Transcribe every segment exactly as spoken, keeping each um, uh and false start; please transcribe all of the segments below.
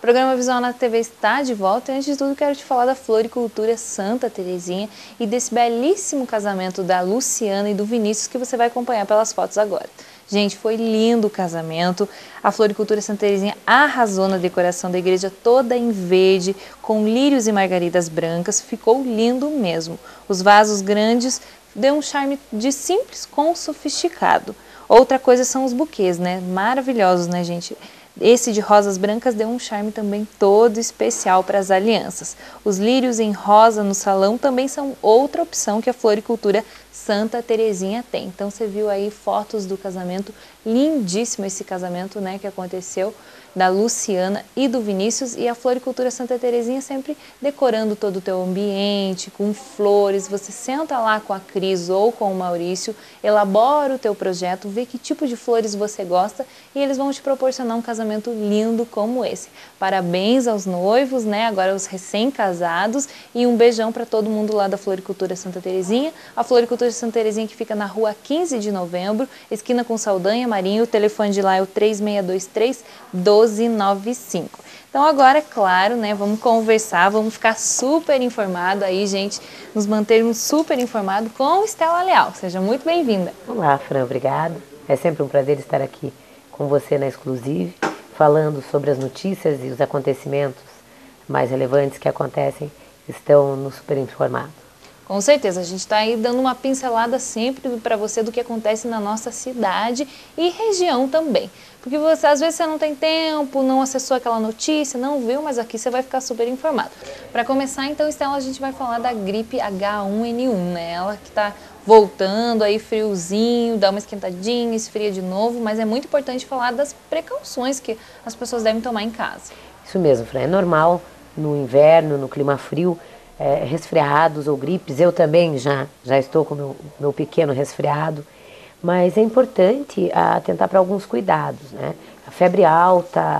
programa Visual na T V está de volta e antes de tudo quero te falar da Floricultura Santa Terezinha e desse belíssimo casamento da Luciana e do Vinícius que você vai acompanhar pelas fotos agora. Gente, foi lindo o casamento, a Floricultura Santa Terezinha arrasou na decoração da igreja toda em verde, com lírios e margaridas brancas, ficou lindo mesmo. Os vasos grandes deu um charme de simples com sofisticado. Outra coisa são os buquês, né? Maravilhosos, né, gente? Esse de rosas brancas deu um charme também todo especial para as alianças. Os lírios em rosa no salão também são outra opção que a Floricultura Santa Terezinha tem. Então você viu aí fotos do casamento, lindíssimo esse casamento, né, que aconteceu, da Luciana e do Vinícius, e a Floricultura Santa Terezinha sempre decorando todo o teu ambiente, com flores. Você senta lá com a Cris ou com o Maurício, elabora o teu projeto, vê que tipo de flores você gosta e eles vão te proporcionar um casamento lindo como esse. Parabéns aos noivos, né, agora os recém-casados, e um beijão para todo mundo lá da Floricultura Santa Terezinha. A Floricultura Santa Terezinha que fica na rua quinze de novembro, esquina com Saldanha Marinho, o telefone de lá é o três seis dois três, um dois nove cinco. Então agora, é claro, né, vamos conversar, vamos ficar super informado aí, gente, nos mantermos super informados com Estela Leal. Seja muito bem-vinda. Olá, Fran, obrigada. É sempre um prazer estar aqui com você na Exclusive, falando sobre as notícias e os acontecimentos mais relevantes que acontecem, estão no super informado. Com certeza, a gente está aí dando uma pincelada sempre para você do que acontece na nossa cidade e região também. Porque você, às vezes você não tem tempo, não acessou aquela notícia, não viu, mas aqui você vai ficar super informado. Para começar, então, Estela, a gente vai falar da gripe H um N um, né? Ela que está voltando aí friozinho, dá uma esquentadinha, esfria de novo, mas é muito importante falar das precauções que as pessoas devem tomar em casa. Isso mesmo, Fran, é normal no inverno, no clima frio, É, resfriados ou gripes. Eu também já, já estou com o meu, meu pequeno resfriado, mas é importante atentar para alguns cuidados, né? A febre alta,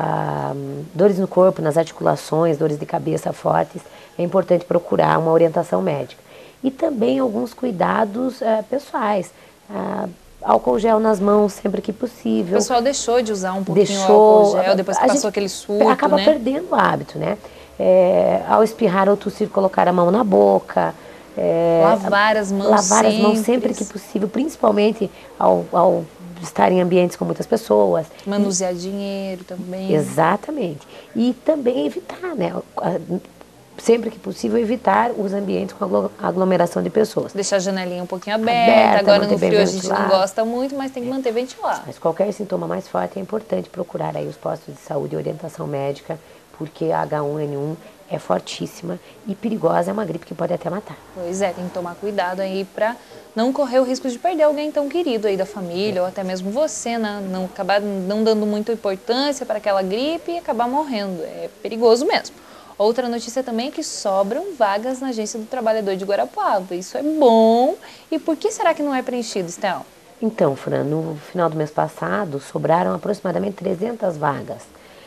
a, dores no corpo, nas articulações, dores de cabeça fortes, é importante procurar uma orientação médica. E também alguns cuidados é, pessoais, é, álcool gel nas mãos sempre que possível. O pessoal deixou de usar um pouquinho deixou, o álcool gel depois que a passou gente aquele surto, acaba né? perdendo o hábito, né? É, ao espirrar ou tossir, colocar a mão na boca. É, lavar as mãos lavar sempre. as mãos sempre que possível, principalmente ao, ao estar em ambientes com muitas pessoas. Manusear e, dinheiro também. Exatamente. E também evitar, né? Sempre que possível, evitar os ambientes com aglomeração de pessoas. Deixar a janelinha um pouquinho aberta, aberta agora no frio a gente não gosta muito, mas tem que manter ventilado. Mas qualquer sintoma mais forte é importante procurar aí os postos de saúde e orientação médica, porque a H um N um é fortíssima e perigosa, é uma gripe que pode até matar. Pois é, tem que tomar cuidado aí para não correr o risco de perder alguém tão querido aí da família, ou até mesmo você, né? Não acabar não dando muita importância para aquela gripe e acabar morrendo. É perigoso mesmo. Outra notícia também é que sobram vagas na Agência do Trabalhador de Guarapuava. Isso é bom. E por que será que não é preenchido, Estela? Então, Fran, no final do mês passado, sobraram aproximadamente trezentas vagas.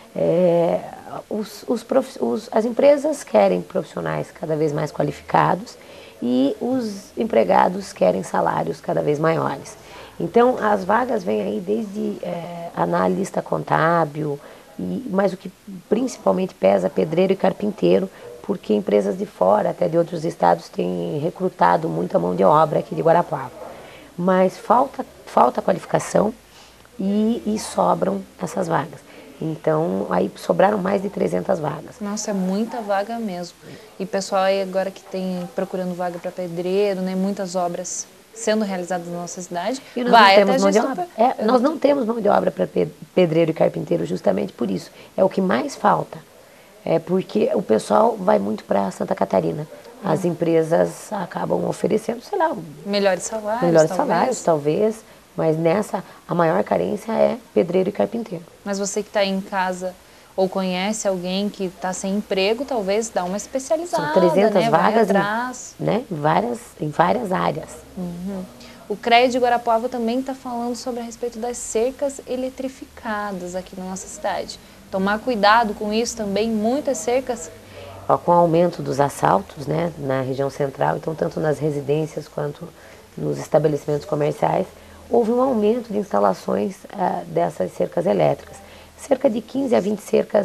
É, os, os prof, os, as empresas querem profissionais cada vez mais qualificados e os empregados querem salários cada vez maiores. Então, as vagas vêm aí desde é, analista contábil, e, mas o que principalmente pesa, pedreiro e carpinteiro, porque empresas de fora, até de outros estados, têm recrutado muita mão de obra aqui de Guarapuava. Mas falta, falta qualificação e, e sobram essas vagas. Então, aí sobraram mais de trezentas vagas. Nossa, é muita vaga mesmo. E pessoal aí agora que tem procurando vaga para pedreiro, né, muitas obras sendo realizadas na nossa cidade, e nós vai não temos até mão de gestor... obra. É, nós não temos mão de obra para pedreiro e carpinteiro justamente por isso. É o que mais falta. É porque o pessoal vai muito para Santa Catarina. As hum. empresas acabam oferecendo, sei lá, melhores salários, melhores talvez. salários, talvez. Mas nessa, a maior carência é pedreiro e carpinteiro. Mas você que está aí em casa ou conhece alguém que está sem emprego, talvez dá uma especializada. São trezentas né? vagas atrás. Em, né? várias, em várias áreas. Uhum. O CREA de Guarapuava também está falando sobre a respeito das cercas eletrificadas aqui na nossa cidade. Tomar cuidado com isso também, muitas cercas. Ó, com o aumento dos assaltos, né, na região central, então tanto nas residências quanto nos estabelecimentos comerciais, houve um aumento de instalações ah, dessas cercas elétricas. Cerca de quinze a vinte cercas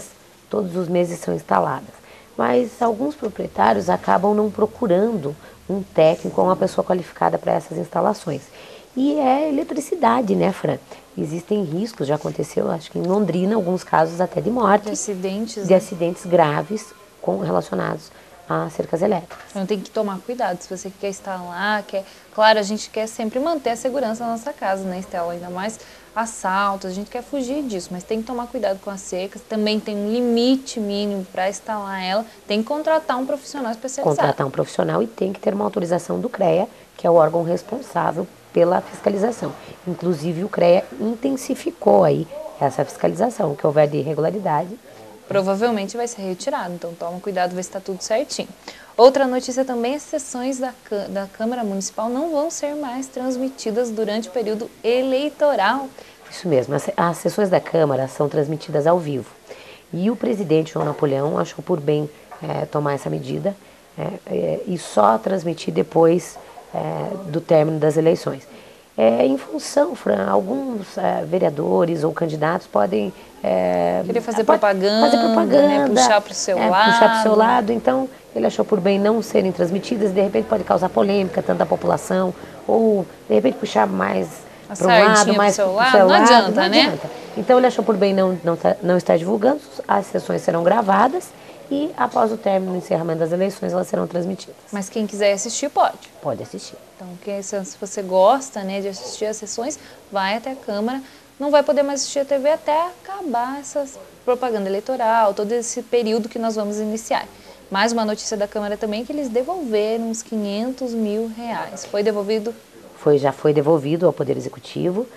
todos os meses são instaladas. Mas alguns proprietários acabam não procurando um técnico ou uma pessoa qualificada para essas instalações. E é eletricidade, né, Fran? Existem riscos, já aconteceu, acho que em Londrina, alguns casos até de morte. De acidentes. De né? acidentes graves com, relacionados a cercas elétricas. Então tem que tomar cuidado, se você quer instalar, quer... Claro, a gente quer sempre manter a segurança na nossa casa, né, Estela? Ainda mais assaltos, a gente quer fugir disso, mas tem que tomar cuidado com as secas. Também tem um limite mínimo para instalar ela, tem que contratar um profissional especializado. Contratar um profissional e tem que ter uma autorização do CREA, que é o órgão responsável pela fiscalização. Inclusive o CREA intensificou aí essa fiscalização, o que houver de irregularidade. Provavelmente vai ser retirado, então toma cuidado, ver se está tudo certinho. Outra notícia também, as sessões da, da Câmara Municipal não vão ser mais transmitidas durante o período eleitoral. Isso mesmo, as, as sessões da Câmara são transmitidas ao vivo. E o presidente João Napoleão achou por bem é, tomar essa medida é, é, e só transmitir depois é, do término das eleições. É, em função, Fran, alguns é, vereadores ou candidatos podem... É, Querer fazer pode propaganda, fazer propaganda, né, puxar para o seu é, lado. Puxar para o seu lado, então ele achou por bem não serem transmitidas, de repente pode causar polêmica, tanto da população, ou de repente puxar mais para um lado, mais para o seu lado. Não adianta, não né? Adianta. Então ele achou por bem não, não, não estar divulgando, as sessões serão gravadas e após o término e encerramento das eleições elas serão transmitidas. Mas quem quiser assistir pode. Pode assistir. Então, que, se você gosta, né, de assistir as sessões, vai até a Câmara. Não vai poder mais assistir a T V até acabar essa propaganda eleitoral, todo esse período que nós vamos iniciar. Mais uma notícia da Câmara também, que eles devolveram uns quinhentos mil reais. Foi devolvido? Foi, já foi devolvido ao Poder Executivo,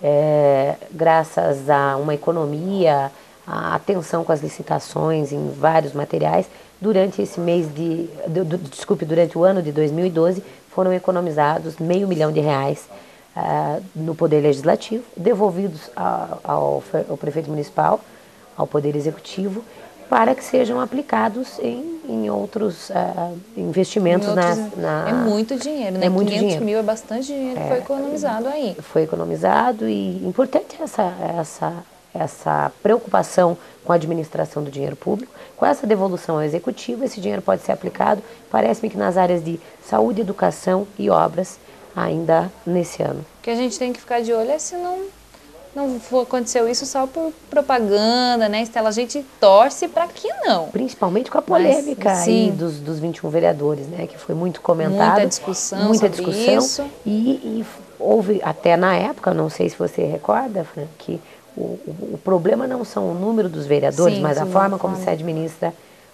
é, graças a uma economia, a atenção com as licitações em vários materiais. Durante esse mês de, do, do, desculpe, durante o ano de dois mil e doze, foram economizados meio milhão de reais Uh, no Poder Legislativo, devolvidos ao, ao, ao Prefeito Municipal, ao Poder Executivo, para que sejam aplicados em, em outros uh, investimentos. Em outros, na, na, é muito dinheiro, né? É muito quinhentos dinheiro. mil é bastante dinheiro que é, foi economizado aí. Foi economizado e importante essa, essa, essa preocupação com a administração do dinheiro público. Com essa devolução ao Executivo, esse dinheiro pode ser aplicado, parece-me que nas áreas de saúde, educação e obras, ainda nesse ano. O que a gente tem que ficar de olho é se não, não for, aconteceu isso só por propaganda, né, Estela? A gente torce para que não. Principalmente com a polêmica Mas, aí dos, dos vinte e um vereadores, né, que foi muito comentado. Muita discussão muita sobre discussão, isso. E, e houve até na época, não sei se você recorda, Fran, que o, o, o problema não são o número dos vereadores, sim, mas sim, a forma como forma. se administra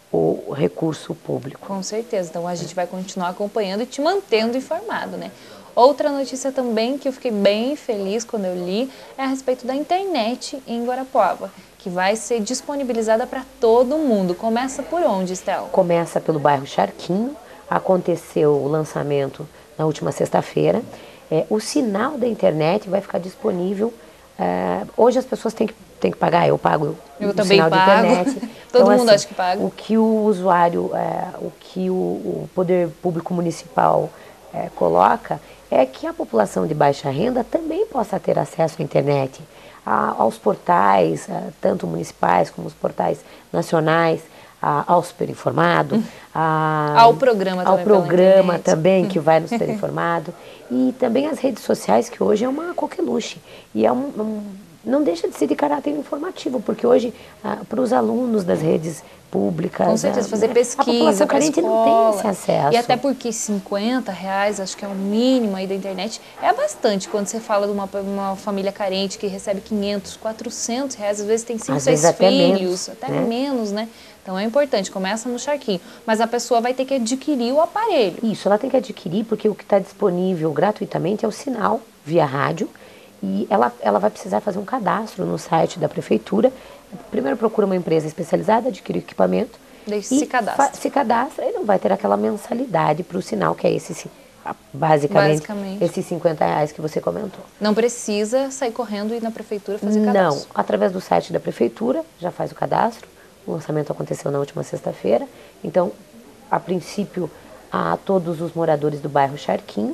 o recurso público. Com certeza. Então a gente vai continuar acompanhando e te mantendo informado, né? Outra notícia também que eu fiquei bem feliz quando eu li é a respeito da internet em Guarapuava, que vai ser disponibilizada para todo mundo. Começa por onde, Estela? Começa pelo bairro Charquinho. Aconteceu o lançamento na última sexta-feira. É, o sinal da internet vai ficar disponível. É, hoje as pessoas têm que, têm que pagar, eu pago eu o também sinal pago. de internet. Todo então, mundo assim, acha que paga. O que o usuário, é, o que o, o poder público municipal é, coloca é que a população de baixa renda também possa ter acesso à internet, a, aos portais, a, tanto municipais como os portais nacionais, a, ao Superinformado, hum. a, ao programa ao também, programa também que vai no Superinformado, e também as redes sociais, que hoje é uma coqueluche, e é um, um, não deixa de ser de caráter informativo, porque hoje, ah, para os alunos das redes públicas, com certeza, a, fazer pesquisa, a população carente não tem esse acesso. E até porque cinquenta reais, acho que é o mínimo aí da internet, é bastante quando você fala de uma, uma família carente que recebe quinhentos, quatrocentos reais, às vezes tem cinco, seis filhos, até menos, até né? menos, né? Então é importante, começa no Charquinho, mas a pessoa vai ter que adquirir o aparelho. Isso, ela tem que adquirir porque o que está disponível gratuitamente é o sinal via rádio, e ela, ela vai precisar fazer um cadastro no site da prefeitura. Primeiro procura uma empresa especializada, adquire o equipamento. Daí se cadastra. Se cadastra e não vai ter aquela mensalidade para o sinal, que é esse, basicamente, basicamente, esses cinquenta reais que você comentou. Não precisa sair correndo e ir na prefeitura fazer cadastro? Não, através do site da prefeitura já faz o cadastro. O lançamento aconteceu na última sexta-feira. Então, a princípio, a todos os moradores do bairro Charquinho,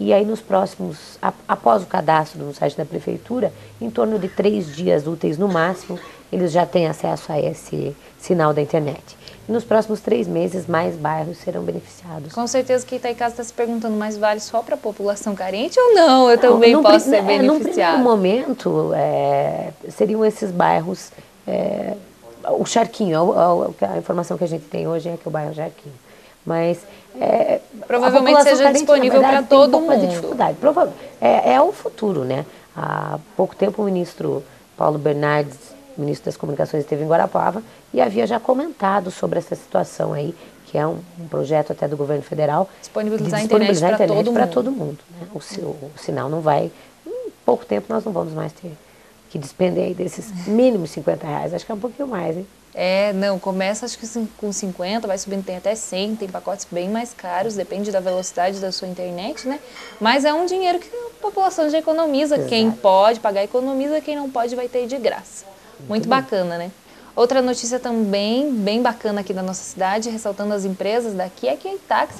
e aí nos próximos, após o cadastro no site da prefeitura, em torno de três dias úteis no máximo, eles já têm acesso a esse sinal da internet. E nos próximos três meses, mais bairros serão beneficiados. Com certeza que Itaicasa está se perguntando, mas vale só para a população carente ou não? Eu não, também posso ser beneficiado? No momento, é, seriam esses bairros, é, o Charquinho, a, a, a informação que a gente tem hoje é que o bairro Charquinho. Mas é, provavelmente seja carente, disponível para todo mundo. De dificuldade. Prova é, é o futuro, né? Há pouco tempo o ministro Paulo Bernardes, ministro das Comunicações, esteve em Guarapuava e havia já comentado sobre essa situação aí, que é um, um projeto até do governo federal. Disponibilizar a internet para todo mundo. todo mundo, né? o, o, o sinal não vai, em pouco tempo nós não vamos mais ter que despender aí desses mínimos cinquenta reais, acho que é um pouquinho mais, hein? É, não, começa acho que com cinquenta, vai subindo, tem até cem, tem pacotes bem mais caros, depende da velocidade da sua internet, né? Mas é um dinheiro que a população já economiza, Exato. Quem pode pagar economiza, quem não pode vai ter de graça. Muito, Muito bacana, né? Outra notícia também bem bacana aqui da nossa cidade, ressaltando as empresas daqui, é que a Itax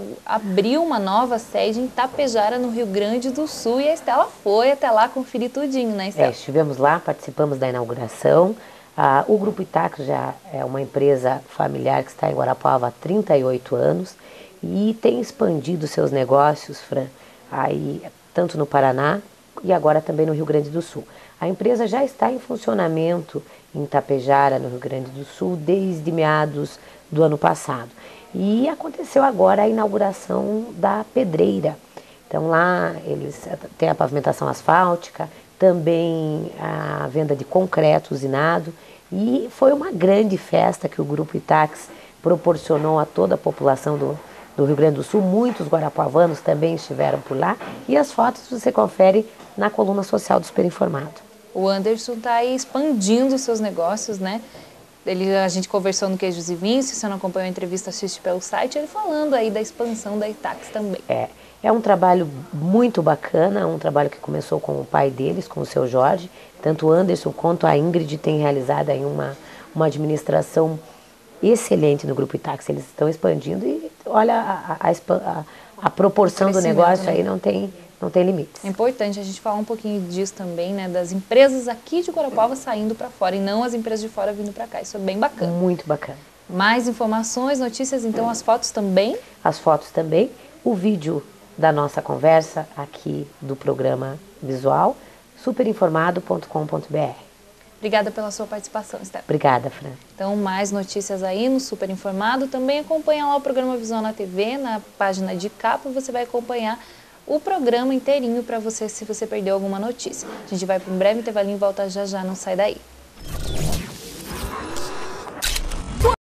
abriu uma nova sede em Tapejara, no Rio Grande do Sul, e a Estela foi até lá conferir tudinho, né, Estela? É, estivemos lá, participamos da inauguração. Ah, o Grupo Itax já é uma empresa familiar que está em Guarapuava há trinta e oito anos e tem expandido seus negócios, Fran, aí, tanto no Paraná e agora também no Rio Grande do Sul. A empresa já está em funcionamento em Tapejara, no Rio Grande do Sul, desde meados do ano passado. E aconteceu agora a inauguração da pedreira. Então lá eles têm a pavimentação asfáltica, também a venda de concreto usinado, e foi uma grande festa que o Grupo Itax proporcionou a toda a população do, do Rio Grande do Sul. Muitos guarapuavanos também estiveram por lá, e as fotos você confere na coluna social do Super Informado. O Anderson está aí expandindo os seus negócios, né? Ele, a gente conversou no Queijos e Vinhos, se você não acompanhou a entrevista, assiste pelo site, ele falando aí da expansão da Itax também. É. É um trabalho muito bacana, um trabalho que começou com o pai deles, com o seu Jorge. Tanto o Anderson quanto a Ingrid têm realizado aí uma, uma administração excelente no Grupo Itax. Eles estão expandindo e olha, a, a, a, a proporção do negócio, né? Aí não tem, não tem limites. É importante a gente falar um pouquinho disso também, né? Das empresas aqui de Guarapuava saindo para fora e não as empresas de fora vindo para cá. Isso é bem bacana. Muito bacana. Mais informações, notícias, então as fotos também? As fotos também. O vídeo da nossa conversa aqui do programa visual, superinformado ponto com ponto br. Obrigada pela sua participação, Estela. Obrigada, Fran. Então, mais notícias aí no Super Informado. Também acompanha lá o programa Visual na T V, na página de capa, você vai acompanhar o programa inteirinho para você, se você perdeu alguma notícia. A gente vai para um breve intervalinho e volta já já, não sai daí.